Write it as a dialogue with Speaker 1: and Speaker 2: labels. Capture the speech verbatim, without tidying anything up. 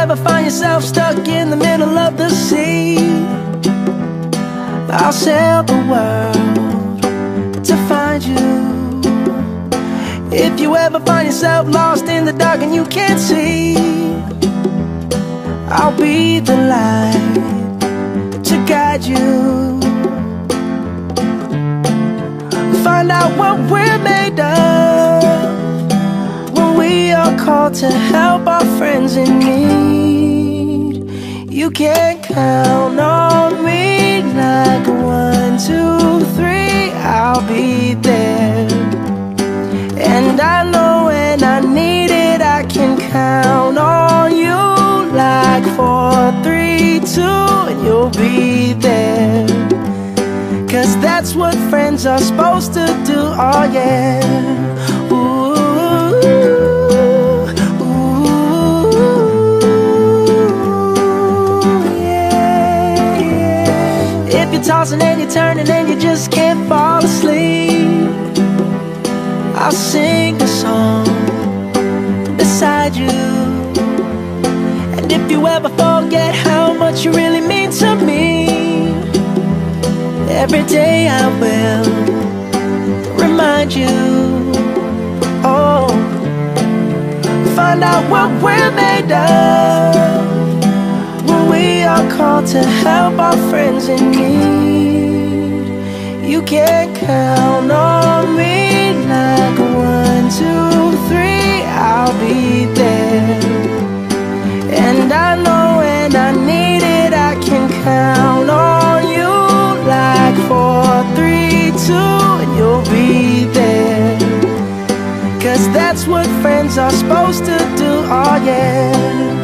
Speaker 1: ever find yourself stuck in the middle of the sea, I'll sail the world to find you. If you ever find yourself lost in the dark and you can't see, I'll be the light to guide you. Find out what we're made of when we are called to help our friends in need. You can count on me like one, two, three, I'll be there. And I know when I need it, I can count on you like four, three, two, and you'll be there. Cause that's what friends are supposed to do, oh yeah. Ooh, ooh, yeah, yeah. If you're tossing and you're turning and you just can't fall asleep, I'll sing a song beside you. And if you ever forget how much you really mean to me, every day I will remind you. Oh, find out what we're made of when we are called to help our friends in need. You can count on me like one, two, three, I'll be there. And I know when I need it, I can count on you like four, three, two, and you'll be there. Cause that's what friends are supposed to do, oh yeah.